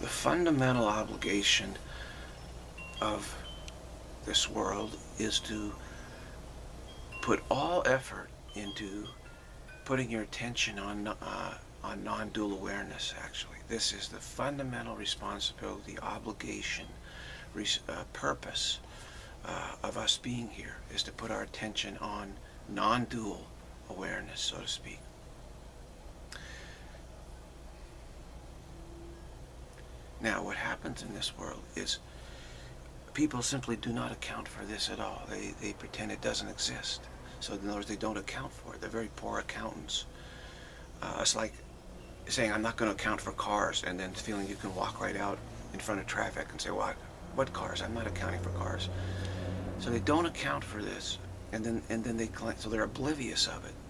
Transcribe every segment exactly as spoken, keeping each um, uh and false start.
The fundamental obligation of this world is to put all effort into putting your attention on uh, on non-dual awareness. Actually, this is the fundamental responsibility, obligation, res uh, purpose uh, of us being here, is to put our attention on non-dual awareness, so to speak. Now, what happens in this world is people simply do not account for this at all. They, they pretend it doesn't exist. So in other words, they don't account for it. They're very poor accountants. Uh, it's like saying, I'm not going to account for cars, and then feeling you can walk right out in front of traffic and say, what? What cars? I'm not accounting for cars. So they don't account for this, and then and then they claim, so they're oblivious of it.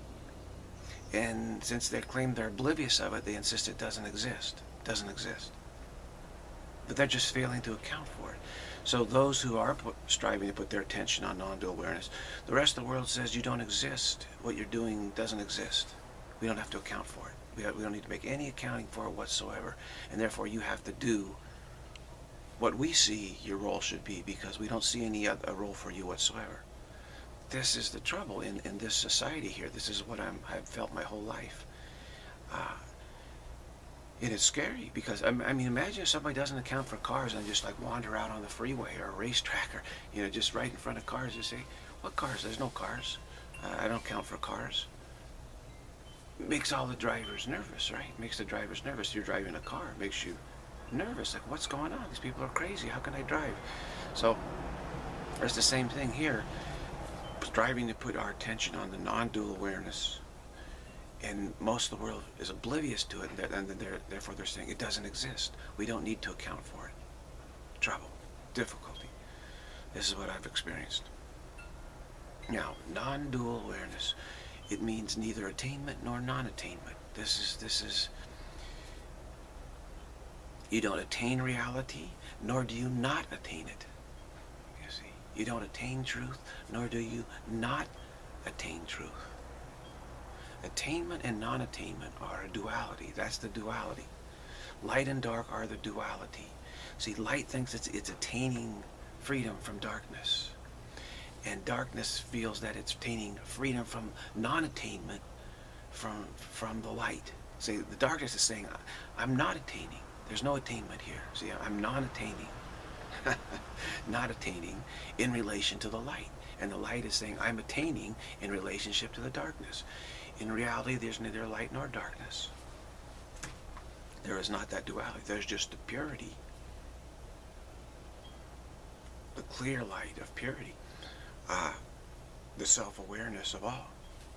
And since they claim they're oblivious of it, they insist it doesn't exist. It doesn't exist. But they're just failing to account for it. So those who are put, striving to put their attention on non-dual awareness, the rest of the world says you don't exist. What you're doing doesn't exist. We don't have to account for it. We, have, we don't need to make any accounting for it whatsoever. And therefore you have to do what we see your role should be, because we don't see any other role for you whatsoever. This is the trouble in, in this society here. This is what I'm, I've felt my whole life. Uh, And it's scary because, I mean, imagine if somebody doesn't account for cars and just like wander out on the freeway or a racetrack, or, you know, just right in front of cars and say, what cars? There's no cars. Uh, I don't count for cars. It makes all the drivers nervous, right? It makes the drivers nervous. You're driving a car. It makes you nervous. Like, what's going on? These people are crazy. How can I drive? So, it's the same thing here. Striving to put our attention on the non-dual awareness. And most of the world is oblivious to it, and they're, therefore they're saying it doesn't exist. We don't need to account for it. Trouble, difficulty. This is what I've experienced. Now, non-dual awareness, it means neither attainment nor non-attainment. This is, this is, you don't attain reality, nor do you not attain it. You see, you don't attain truth, nor do you not attain truth. Attainment and non-attainment are a duality. That's the duality. Light and dark are the duality. See, light thinks it's, it's attaining freedom from darkness. And darkness feels that it's attaining freedom from non-attainment from, from the light. See, the darkness is saying, I'm not attaining. There's no attainment here. See, I'm non-attaining. Not attaining in relation to the light. And the light is saying, I'm attaining in relationship to the darkness. In reality, there's neither light nor darkness. There is not that duality. There's just the purity. The clear light of purity. Ah, the self-awareness of all.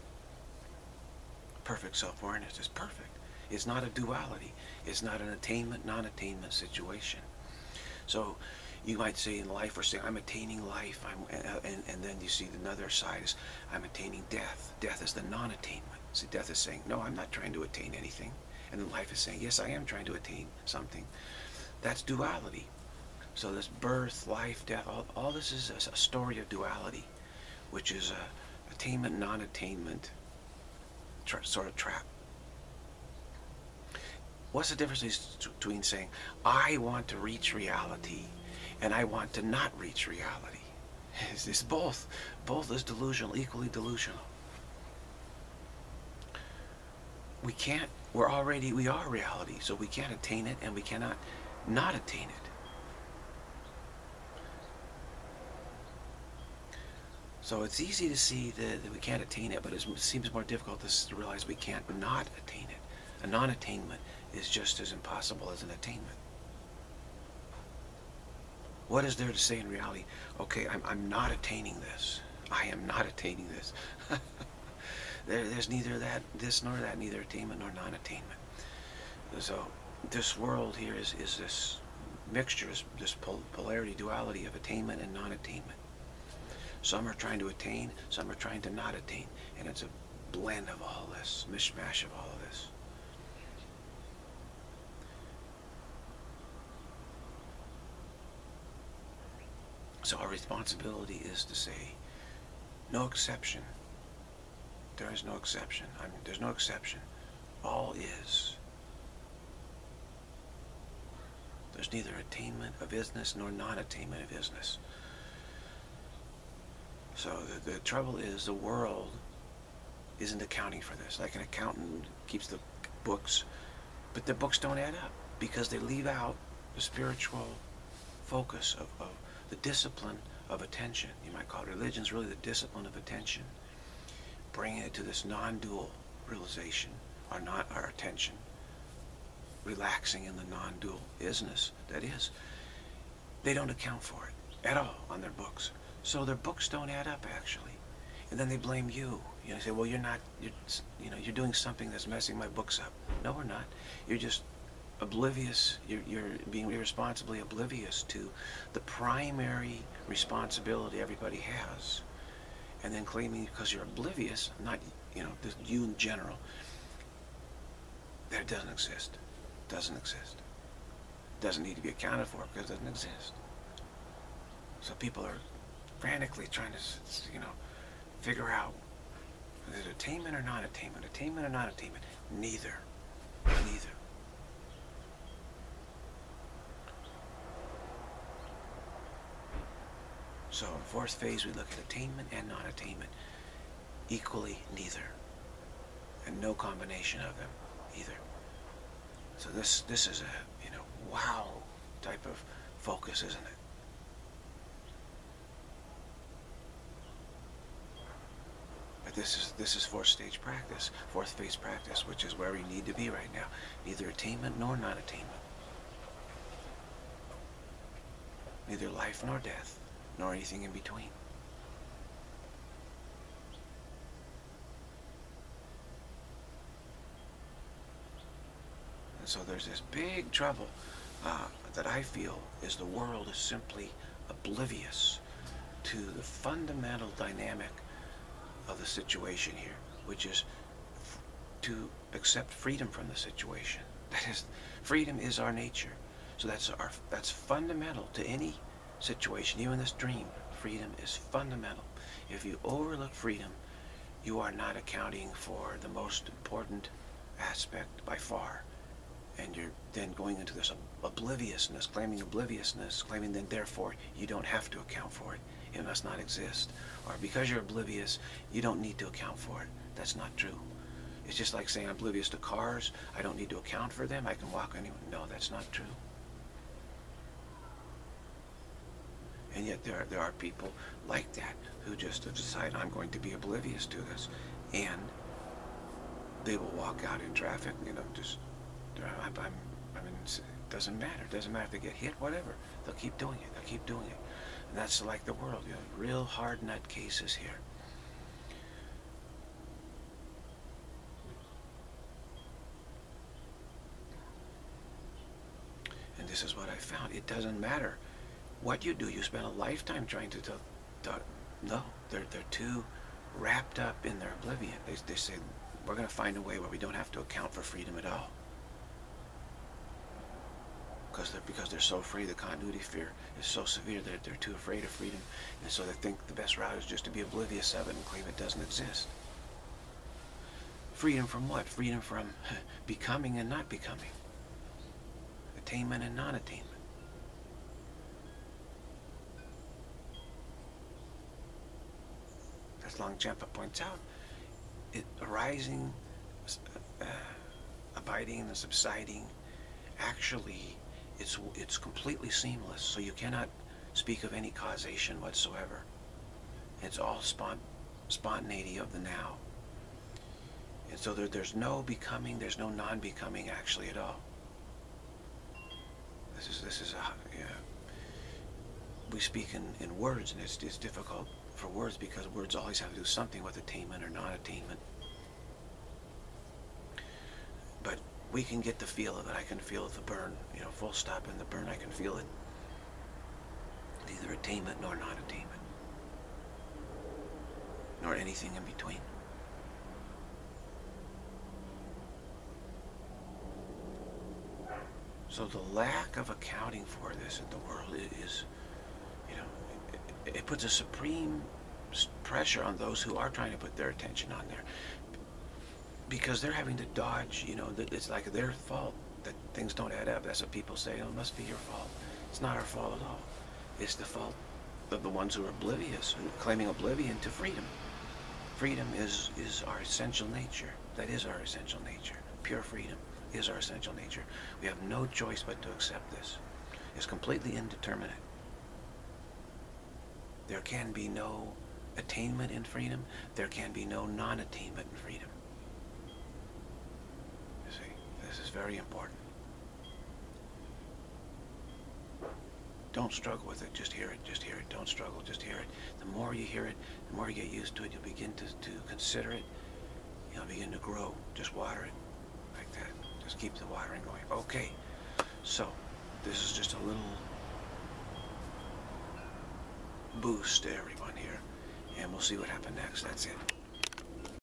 Perfect self-awareness is perfect. It's not a duality. It's not an attainment, non-attainment situation. So, you might say in life, we're saying, I'm attaining life, I'm, uh, and, and then you see the other side is, I'm attaining death. Death is the non-attainment. See, death is saying, no, I'm not trying to attain anything. And then life is saying, yes, I am trying to attain something. That's duality. So this birth, life, death, all, all this is a, a story of duality, which is a attainment, non-attainment sort of trap. What's the difference between saying, I want to reach reality, and I want to not reach reality? It's, it's both. Both is delusional, equally delusional. We can't, we're already, we are reality, so we can't attain it, and we cannot not attain it. So it's easy to see that, that we can't attain it, but it seems more difficult to, to realize we can't not attain it. A non-attainment is just as impossible as an attainment. What is there to say in reality? Okay, I'm, I'm not attaining this. I am not attaining this. there, there's neither that, this nor that, neither attainment nor non-attainment. So this world here is, is this mixture, this, this pol polarity, duality of attainment and non-attainment. Some are trying to attain, some are trying to not attain. And it's a blend of all this, mishmash of all of this. So our responsibility is to say, no exception. There is no exception. I mean, there's no exception. All is. There's neither attainment of isness nor non-attainment of isness. So the, the trouble is the world isn't accounting for this. Like an accountant keeps the books, but the books don't add up because they leave out the spiritual focus of, of the discipline of attention. You might call it religion's really the discipline of attention, bringing it to this non-dual realization, or not our attention, relaxing in the non-dual isness that is. They don't account for it at all on their books. So their books don't add up, actually. And then they blame you. You know, say, well, you're not, you're, you know, you're doing something that's messing my books up. No, we're not. You're just oblivious. You're, you're being irresponsibly oblivious to the primary responsibility everybody has. And then claiming because you're oblivious, not, you know, just you in general, that it doesn't exist. Doesn't exist. Doesn't need to be accounted for because it doesn't exist. So people are frantically trying to, you know, figure out, is it attainment or non-attainment? Attainment or non-attainment? Neither. Neither. So in fourth phase we look at attainment and non-attainment. Equally neither. And no combination of them either. So this this is a, you know, wow type of focus, isn't it? But this is this is fourth stage practice, fourth phase practice, which is where we need to be right now. Neither attainment nor non-attainment. Neither life nor death, nor anything in between. And so there's this big trouble uh, that I feel is the world is simply oblivious to the fundamental dynamic of the situation here, which is f to accept freedom from the situation. That is, freedom is our nature. So that's our that's fundamental to any situation, even this dream. Freedom is fundamental. If you overlook freedom, you are not accounting for the most important aspect by far. And you're then going into this obliviousness, claiming obliviousness, claiming then therefore you don't have to account for it. It must not exist. Or because you're oblivious, you don't need to account for it. That's not true. It's just like saying I'm oblivious to cars. I don't need to account for them. I can walk anywhere. No, that's not true. And yet there, there are people like that who just decide I'm going to be oblivious to this. And they will walk out in traffic, you know, just, I'm, I'm, I mean, it doesn't matter. It doesn't matter if they get hit, whatever. They'll keep doing it. They'll keep doing it. And that's like the world, you know, real hard nut cases here. And this is what I found. It doesn't matter what you do. You spend a lifetime trying to, to, to no, they're, they're too wrapped up in their oblivion. They, they say, we're going to find a way where we don't have to account for freedom at all. Because they're, because they're so afraid, the continuity fear is so severe that they're too afraid of freedom. And so they think the best route is just to be oblivious of it and claim it doesn't exist. Freedom from what? Freedom from becoming and not becoming. Attainment and non-attainment. As Longchenpa points out, it arising, uh, abiding and subsiding, actually it's it's completely seamless. So you cannot speak of any causation whatsoever. It's all spont spontaneity of the now. And so there, there's no becoming, there's no non-becoming actually at all. This is this is a yeah. We speak in in words, and it's it's difficult for words because words always have to do something with attainment or non-attainment. But we can get the feel of it. I can feel the burn, you know, full stop in the burn. I can feel it. Neither attainment nor non-attainment, nor anything in between. So the lack of accounting for this in the world is, you know, it, it puts a supreme pressure on those who are trying to put their attention on there, because they're having to dodge, you know, it's like their fault that things don't add up. That's what people say. Oh, it must be your fault. It's not our fault at all. It's the fault of the ones who are oblivious, who are claiming oblivion to freedom. Freedom is, is our essential nature. That is our essential nature. Pure freedom is our essential nature. We have no choice but to accept this. It's completely indeterminate. There can be no attainment in freedom. There can be no non-attainment in freedom. You see, this is very important. Don't struggle with it. Just hear it. Just hear it. Don't struggle. Just hear it. The more you hear it, the more you get used to it. You'll begin to, to consider it. You'll begin to grow. Just water it like that. Just keep the watering going. Okay. So, this is just a little boost to everyone here. And we'll see what happens next. That's it.